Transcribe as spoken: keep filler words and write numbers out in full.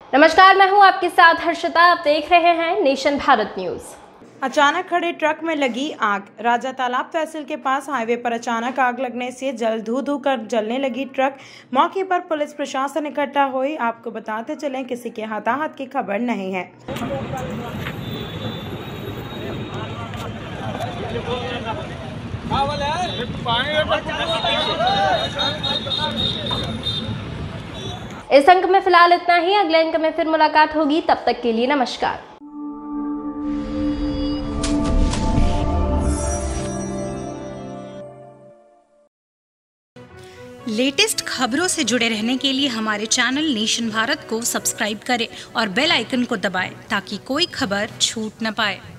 नमस्कार, मैं हूं आपके साथ हर्षिता। आप देख रहे हैं नेशन भारत न्यूज। अचानक खड़े ट्रक में लगी आग। राजा तालाब तहसील के पास हाईवे पर अचानक आग लगने से जल धू धू कर जलने लगी ट्रक। मौके पर पुलिस प्रशासन इकट्ठा हुई। आपको बताते चलें, किसी के हताहत की खबर नहीं है। इस अंक में फिलहाल इतना ही। अगले अंक में फिर मुलाकात होगी, तब तक के लिए नमस्कार। लेटेस्ट खबरों से जुड़े रहने के लिए हमारे चैनल नेशन भारत को सब्सक्राइब करें और बेल आइकन को दबाएं ताकि कोई खबर छूट न पाए।